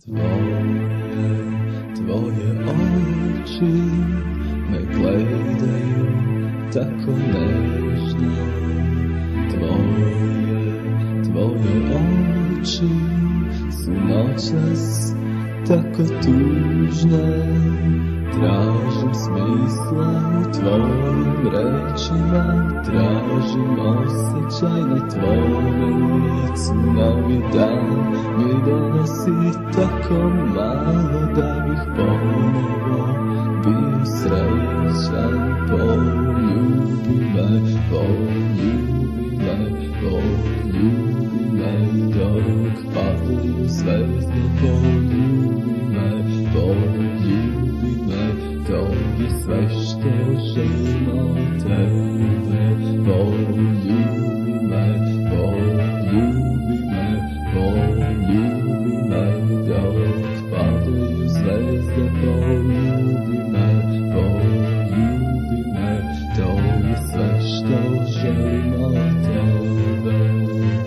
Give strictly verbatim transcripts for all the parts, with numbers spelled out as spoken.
Tvoje, tvoje oči me gledaju tako nežno. Tvoje, tvoje oči su noćas tako tužne. Tražim smisla u tvojim rečima, tražim osjećaj na tvome licu. Novi dan mi donosi tako malo da bih ponovo bio srećan. Poljubi me, poljubi me, poljubi me dok padaju zvezde. Poljubi me, poljubi me, to je sve što želim od tebe. Poljubi me, poljubi me, poljubi me dok padaju zvezde. Poljubi me, poljubi me, to je sve što želim od tebe.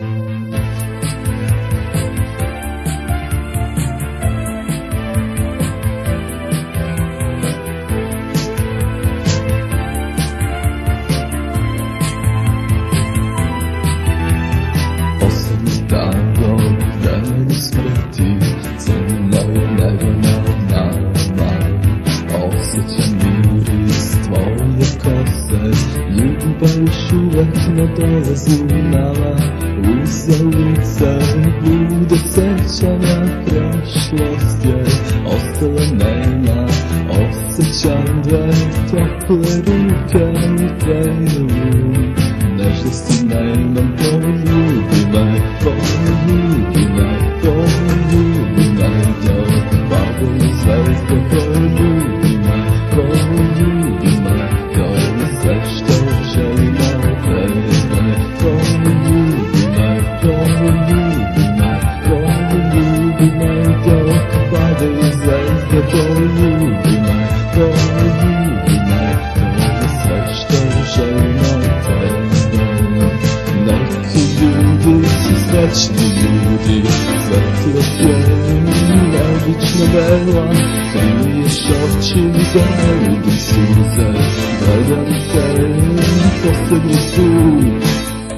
Ljubav još uvek ne dolazi nama uz ulice, bude sećanja prošlosti. Ostala nema, osjećam dve tople ruke u telu. Nežnosti nemam, poljubi me, poljubi me, poljubi me dok padaju zvezde. Poljubi me, poljubi me, to je sve što želim od tebe. Poljubi me, poljubi me, poljubi me dok padaju zvezde. Poljubi me, poljubi me, to je sve što želim od tebe. Neki ljudi su srećni ljudi, svetlo pjevim, neobično bela. Kriješ oči da vidim suze, gledam te posljednji put.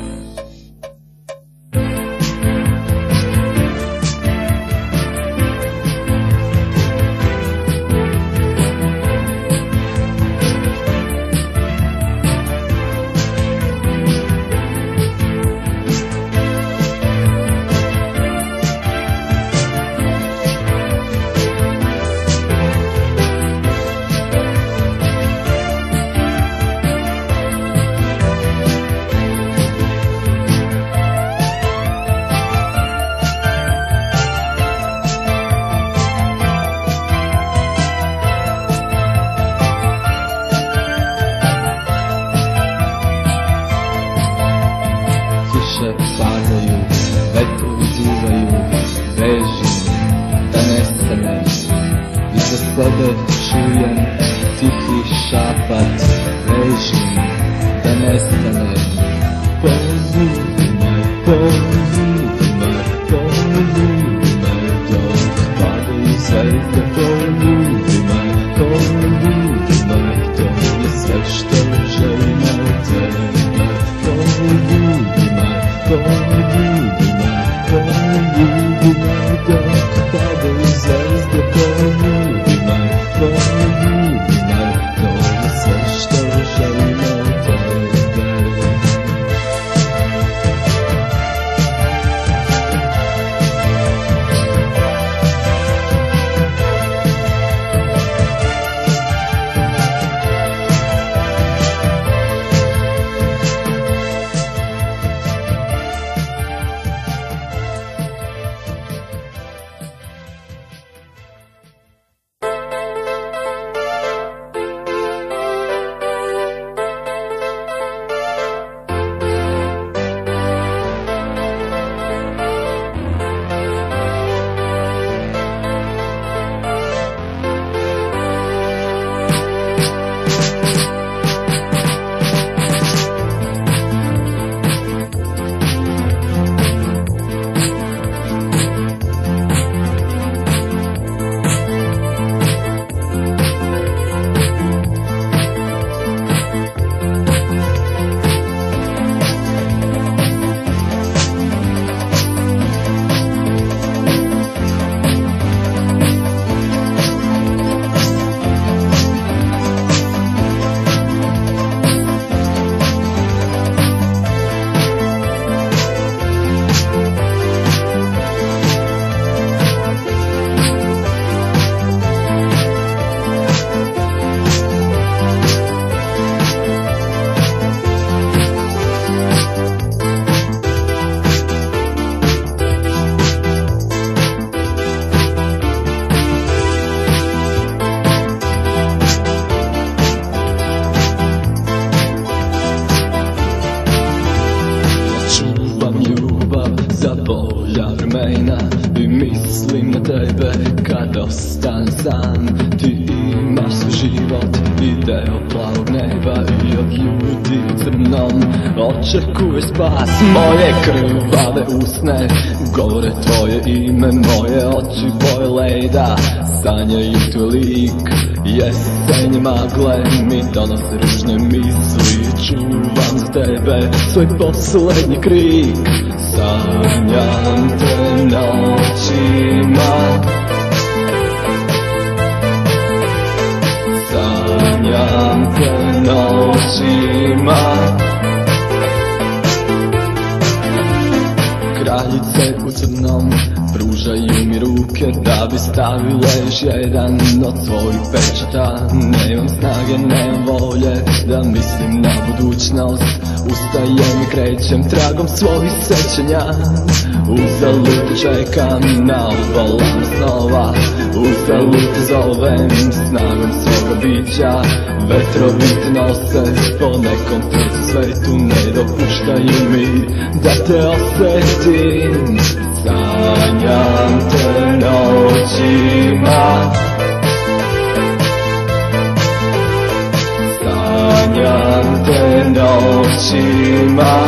Padaju, vetrovi duvaju, bežim da nestanem. Iza sebe čujem tihi šapat, bežim da nestanem. Poljubi me, poljubi me, poljubi me dok padaju zvezde. Poljubi me, poljubi me, to je sve što želim od tebe. Poljubi me, poljubi me, poljubi me dok padaju zvezde. Poljubi me, poljubi me, to je sve što želim od tebe. ljubav za bolja vremena. I mislim na tebe kad ostanem sam. Ti imaš svoj život i deo plavog neba, i od ljudi u crnom očekuješ spas. Moje krvave usne govore tvoje ime, moje oči boje leda sanjaju tvoj lik. Jesenje magle mi donose ružne misli, čuvam za tebe svoj poslednji krik. Sanjam te noćima, sanjam te noćima. Kraljice u crnom pružaju mi ruke da bi stavile još jedan od svojih pečata. Nemam snage, nemam volje da mislim na budućnost. Ustajem i krećem tragom svojih sećanja. Uzalud te čekam na obalama snova, uzalud te zovem snagom svoga bića. Vetrovi te nose po nekom trećem svetu, ne dopuštaju mi da te osetim. Sanjam te noćima, sanjam te noćima.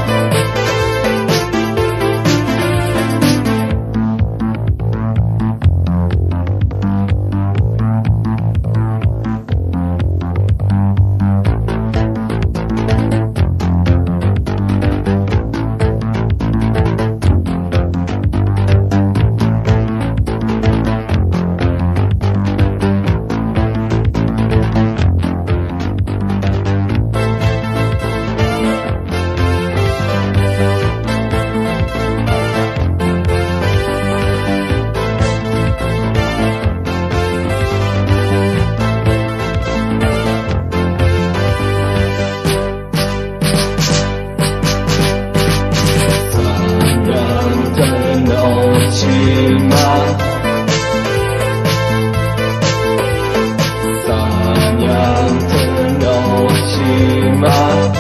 Sanjam te noćima.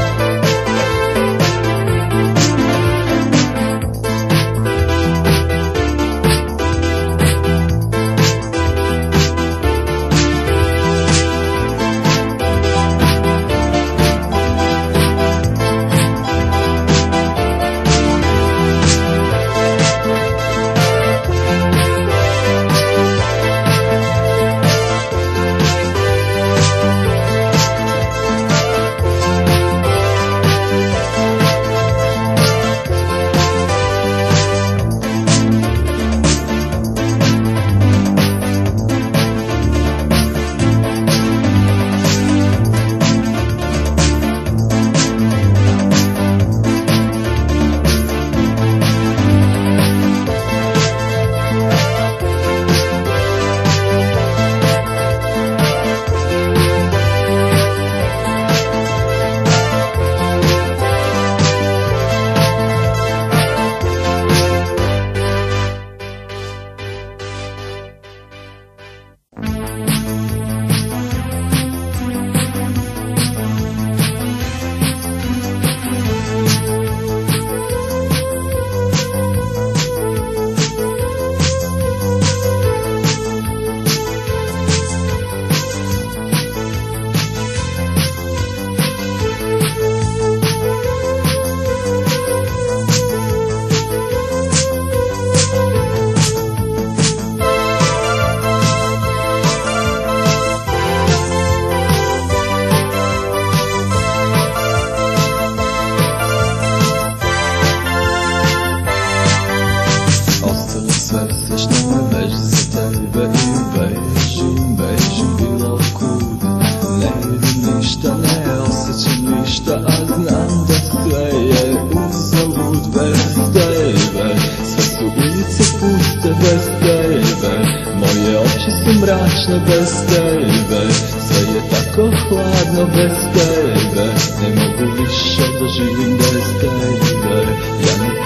Mračno bez tebe, sve je tako hladno bez tebe. Ne mogu više da živim bez tebe, ja ne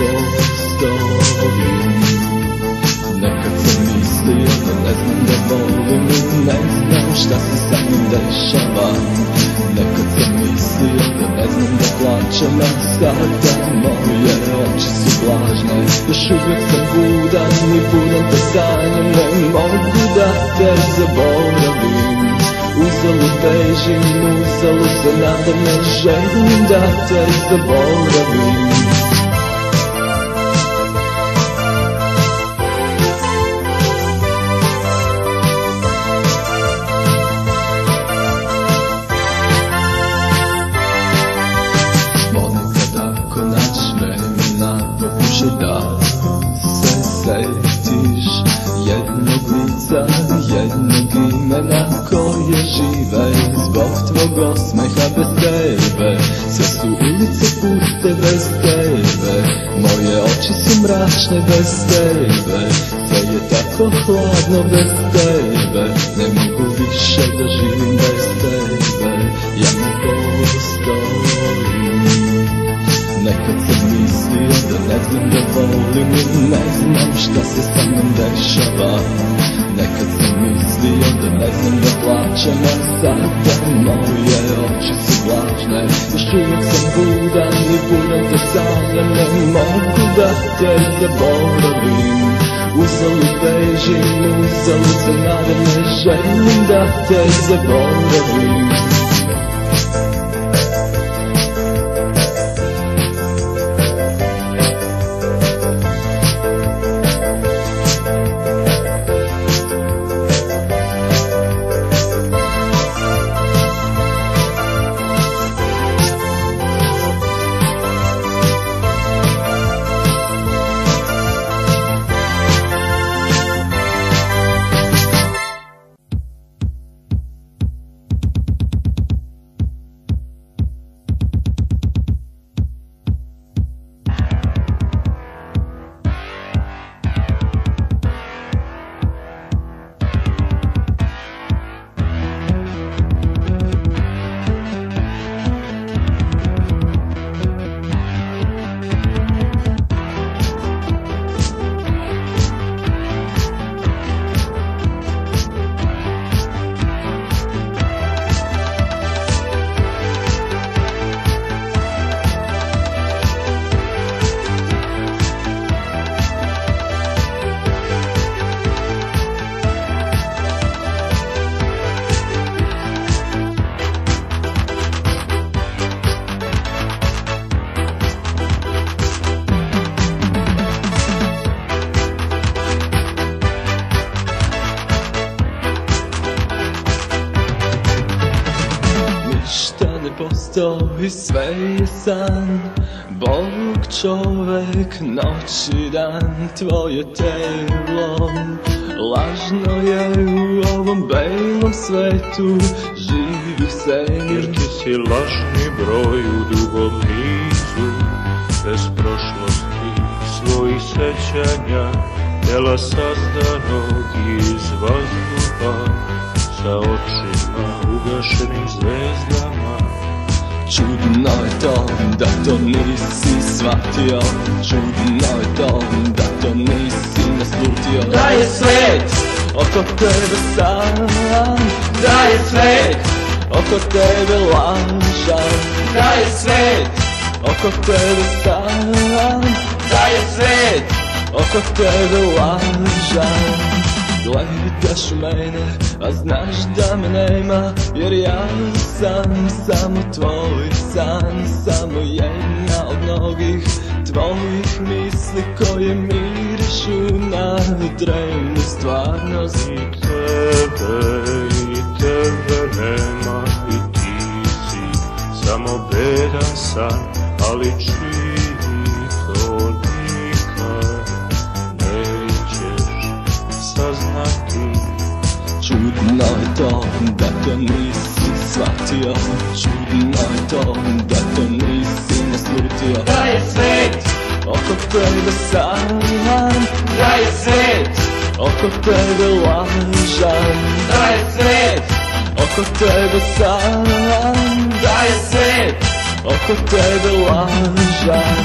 postojim. Nekad sam mislio da ne znam da volim, ne znam šta se sa mnom dešava. Nekad sam mislio mislio da ne znam da plačem, a sada moje oči su vlažne. Još uvijek sam budan i budan te sanjam, ne mogu da te zaboravim. Uzalud bežim, uzalud se nadam, ne želim da te zaboravim. Da se setiš jednog lica, jednog imena koje žive zbog tvog osmeha bez tebe. Sve su ulice puste bez tebe, moje oči su mračne bez tebe. Sve je tako hladno bez tebe, ne mogu više da živim bez tebe. Ja ne postojim. Nekad sam mislio da ne znam da volim i ne znam šta se sa mnom dešava. Nekad sam mislio da ne znam da plačem, a sada moje oči su vlažne. Još uvijek sam budan i budan te sanjam, ne mogu da te zaboravim. Uzalud bežim, uzalud se nadam, ne želim da te zaboravim. Postoji, sve je san, Bog, čovek, noć i dan. Tvoje telo lažno je u ovom belom svetu živih sen. Jer ti si lažni broj u dugom nizu, bez prošlosti svojih sećanja, tela sazdanog iz vazduha, sa očima ugašenim zvezdama. Čudno je to da to nisi shvatio, čudno je to da to nisi naslutio. Da je svet oko tebe sam, da je svet oko tebe lažan. Da je svet oko tebe sam, da je svet oko tebe lažan. Gledaš mene, a znaš da me nema, jer ja sam samo tvoj san, samo jedna od mnogih tvojih misli koje mirišu na drevnu stvarnost. I tebe, i tebe nema, i ti si samo bedan san, ali čiji to nikad nećeš saznati. Čudno je to da to nisi shvatio, čudno je to da to nisi naslutio. Da je svet oko tebe sam, da je svet oko tebe lažan. Da je svet oko tebe sam, da je svet oko tebe lažan.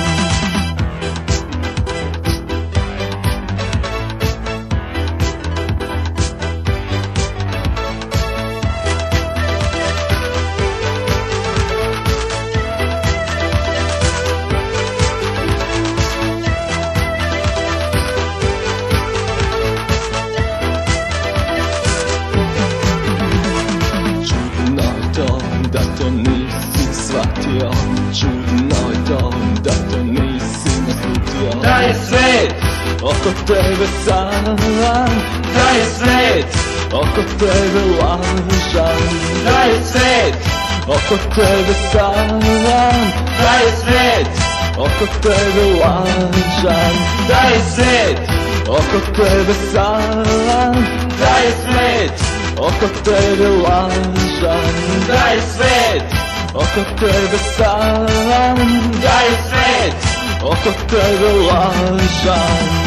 da je svet oko tebe sam, da je svet oko tebe lažan, da je svet oko tebe sam, da je svet oko tebe lažan, da je svet oko tebe sam, da je svet oko tebe lažan, da je svet oko tebe sam, da je svet oko tebe lažan.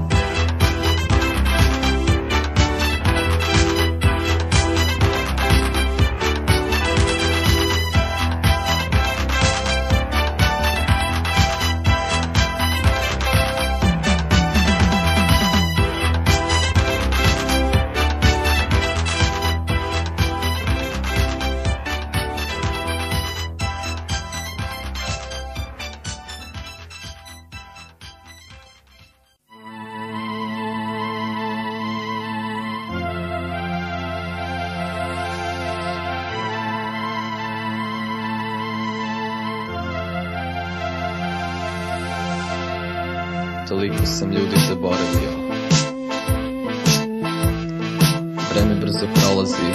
Toliko sam ljudi zaboravio. Vreme brzo prolazi.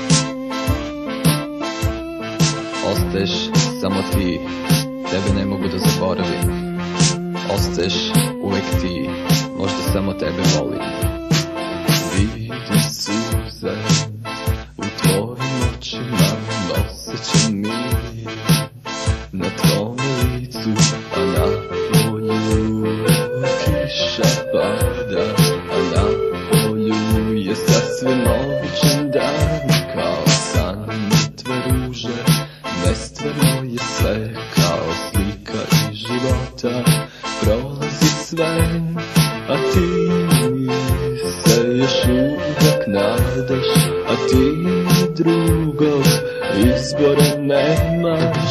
Ostaješ samo ti, tebe ne mogu da zaboravim. Ostaješ uvek ti, možda samo tebe volim. Vidim suze u tvojim očima, osjećam mir na tvome licu, a na polju kiša pada, a na polju je sasvim običan dan. Kao san mrtve ruže, nestvarno je sve, kao slika iz života prolazi sve, a ti se još uvek nadaš, a ti drugog izbora nemaš.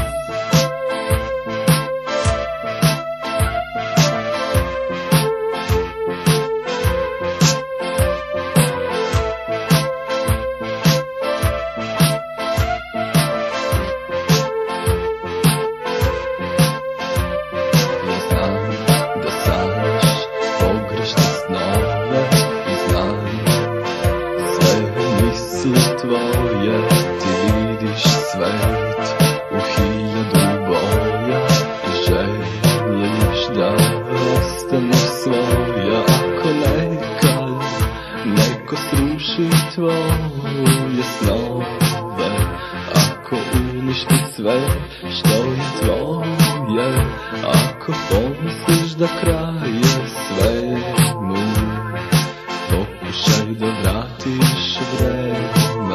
Tvoje, ti vidiš svet u hiljadu boja i želiš da ostane svoja. Ako nekad neko sruši tvoje snove, ako uništi sve što je tvoje, ako pomisliš da kraj je svemu, pokušaj da vratiš vreme.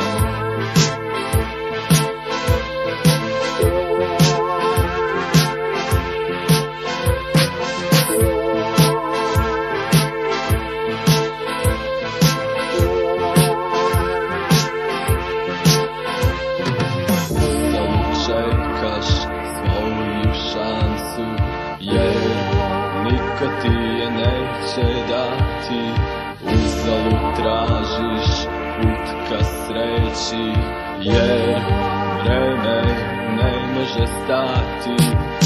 Niko ti je neće dati, uzalud tražiš put ka sreći, jer vreme ne može stati.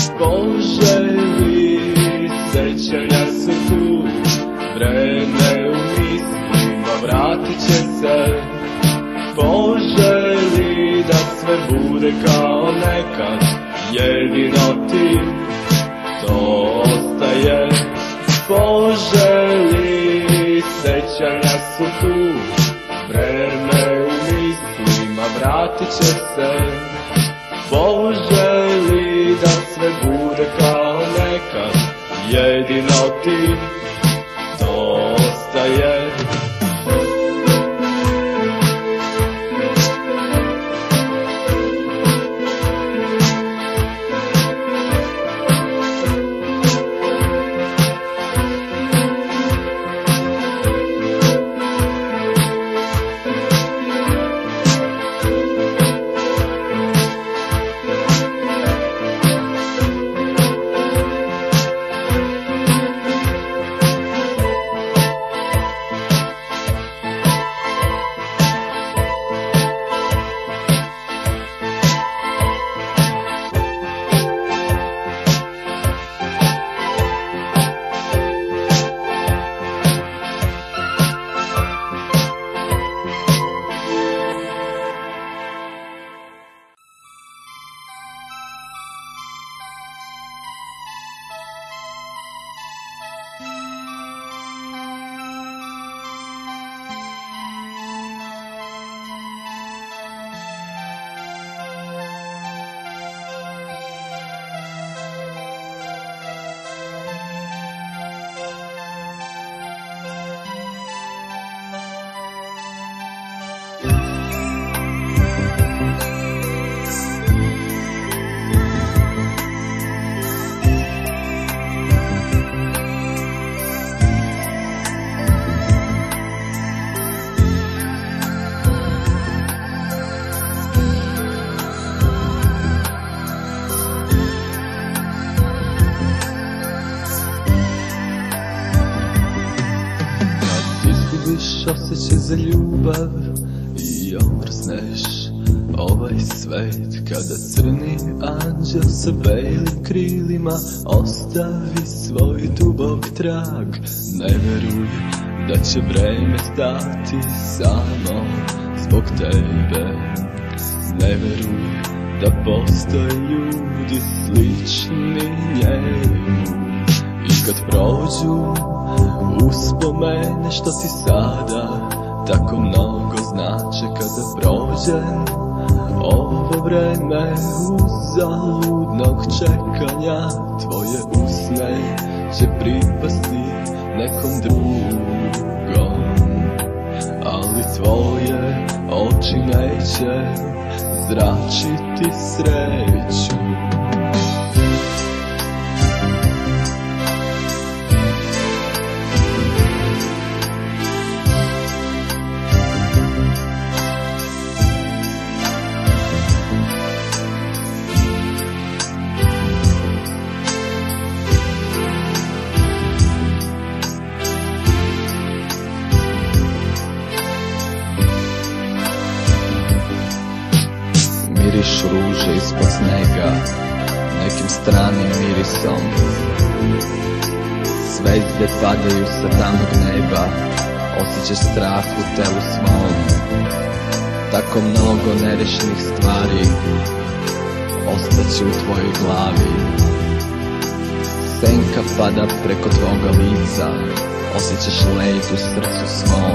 Poželi sećanja su tu, vreme u mislima vratit će se. Poželi da sve bude kao nekad, jedino ti to ostaje. Poželi sećanja su tu, vreme u mislima vratit će se. Poželi da sve bude kao nekad, jedino ti to ostaje. Imaš osjećaj za ljubav i omrzneš ovaj svet kada crni anđel sa belim krilima ostavi svoj dubok trag. Ne veruj da će vreme stati samo zbog tebe. Ne veruj da postoje ljudi slični njemu. I kad prođu uspomene što ti sada tako mnogo znače, kada prođe ovo vreme uzaludnog čekanja, tvoje usne će pripasti nekom drugom, ali tvoje oči neće zračiti sreću. Miriš ruže ispod snega, nekim stranim mirisom. Zvezde padaju sa tamnog neba, osjećaš strah u telu svom. Tako mnogo nerešenih stvari ostaće u tvojoj glavi. Senka pada preko tvoga lica, osjećaš led u srcu svom.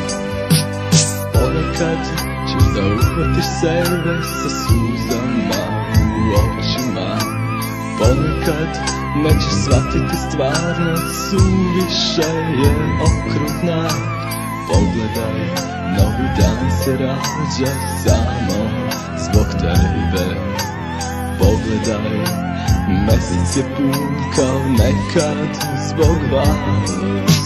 Ponekad ćeš da uhvatiš sebe sa suzama u očima. Ponekad nećeš shvatiti stvarnost, suviše je okrutna. Pogledaj, novi dan se rađa samo zbog tebe. Pogledaj, mesec je pun kao nekad zbog vas.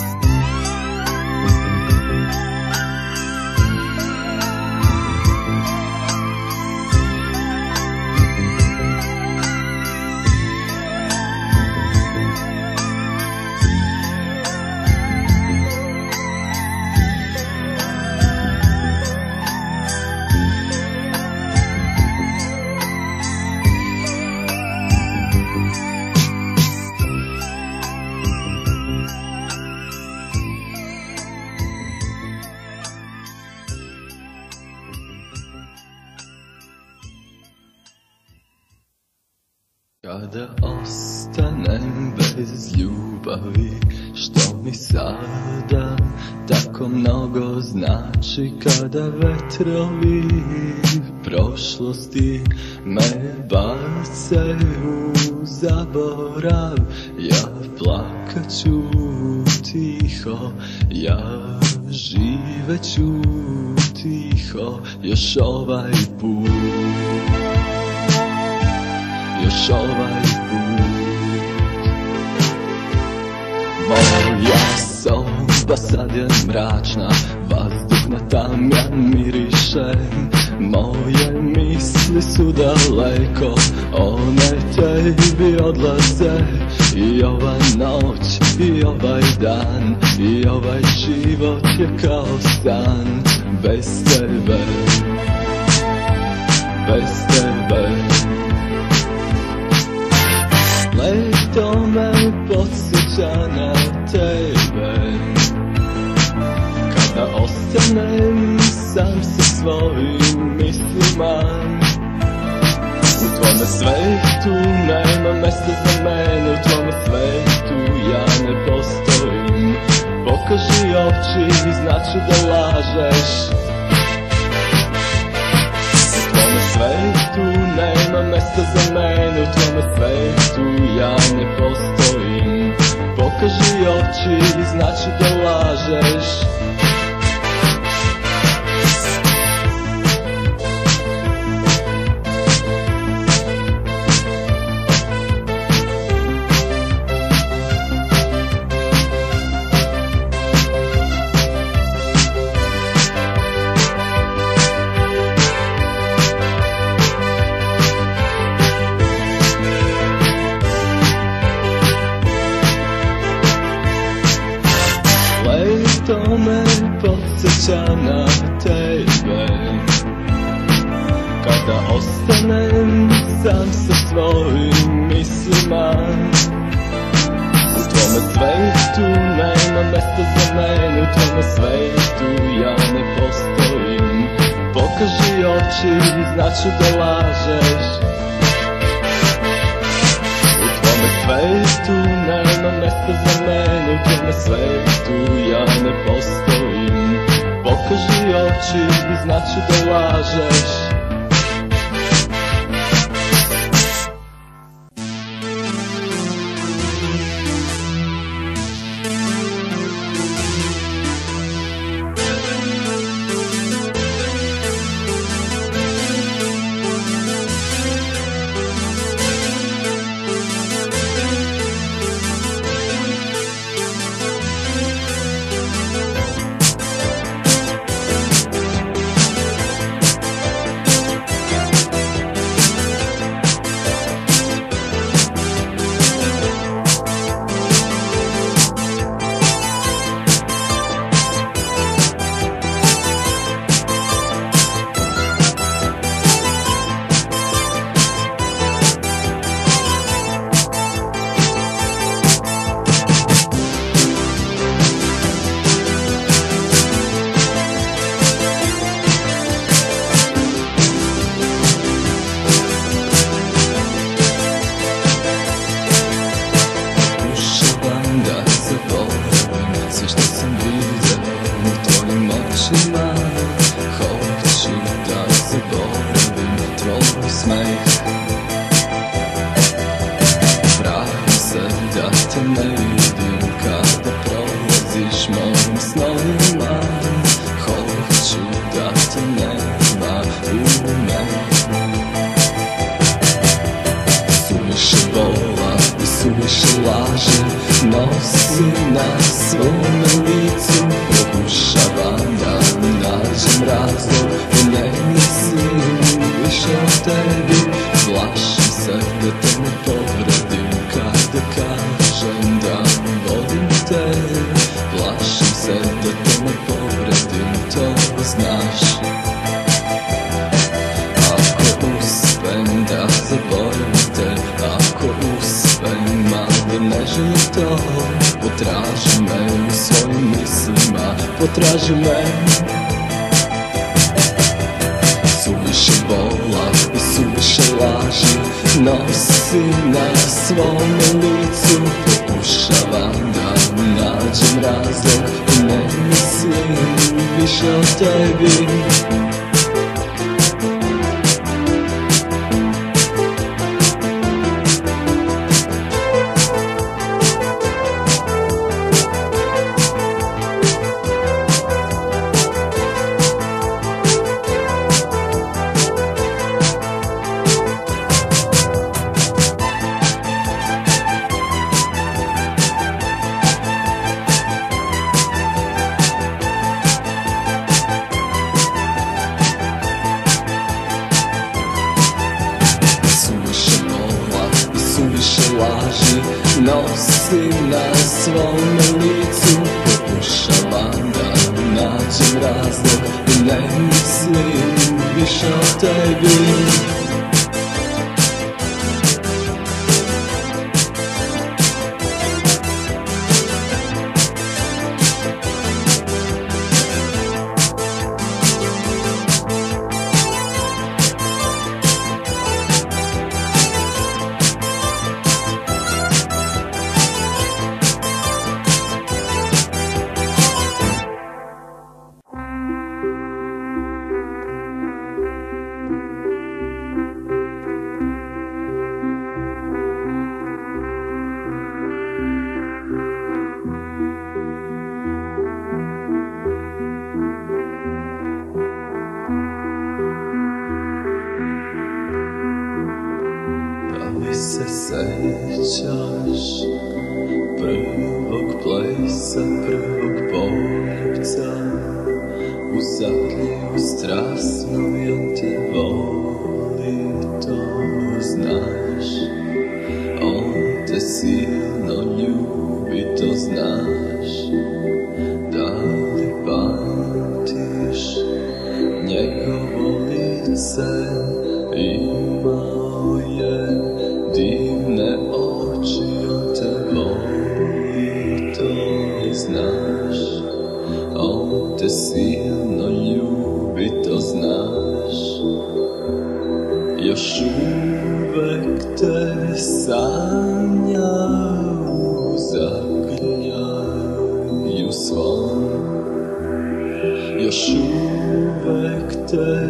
Kada ostanem bez ljubavi, što mi sada tako mnogo znači, kada vetrovi prošlosti me bace u zaborav, ja plakaću tiho, ja živeću tiho, još ovaj put. Još ovaj put. Moja soba sad je mračna, vazduh na tamjan miriše. Moje misli su daleko, one tebi odlaze. I ova noć, i ovaj dan, i ovaj život je kao san. Bez tebe, bez tebe. Leto me podsjeća na tebe, kada ostanem sam sa svojim mislima. U tvome svetu nema mesta za mene, u tvome svetu ja ne postojim. Pokaži oči, znači da lažeš. U tvome svetu nema mesta za mene, u tvome svetu ja ne postojim. Pokaži oči, znači da lažeš. to me podsjeća na tebe. Kada ostanem sam sa svojim mislima, u tvome svetu nema mesta za mene, u tvome svetu ja ne postojim. Pokaži oči, znaću da lažeš. U tvome svetu nema mesta za mene, u tvome svetu ja ne postojim. Pokaži oči, znaću da lažeš. Hoću da zaboravim tvoj smeh. Pravim se da te ne vidim kada prolaziš mojim snovima. Hoću da te nema u meni. Suviše bola i suviše laži nosi na svome licu. Pokušavam da nađem razlog da ne mislim više o tebi. Plašim se da te ne povredim kada kažem da volim te. Plašim se da te ne povredim, to znaš. Ako uspem da zaboravim te, ako uspem malo nežno to, potraži me u svojim mislima, potraži me. Suviše bola i suviše laži nosi na svome licu. Pokušavam da nađem razlog da ne mislim više o tebi. Laži nosi na svome licu. Pokušavam da nađem razlog da ne mislim više o tebi. Se sećaš prvog plesa, prvog poljubca u zaklju strasnu, i on te voli, to znaš. On te silno ljubi, to znaš. Da silno ljubi, to znaš. Još uvek te sanja u zagrljaju svom. Još uvek te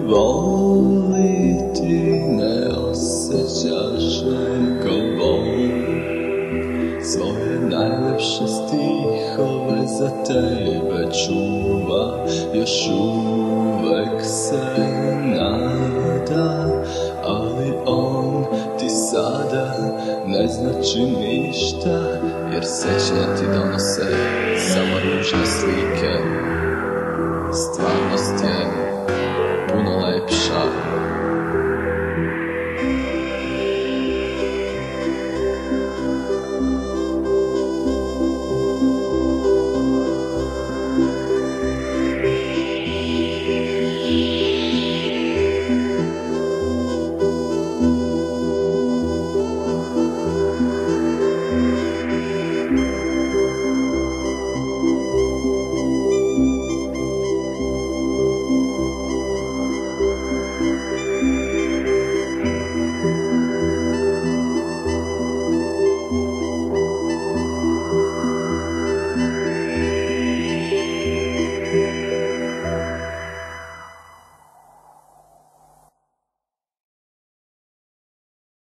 voliti ne osjećaš nego bol. Svoje najlepše stihove za tebe čuva, još uvek se nada, ali on ti sada ne znači ništa, jer sećanja ti donose samo ružne slike. Stvarnost je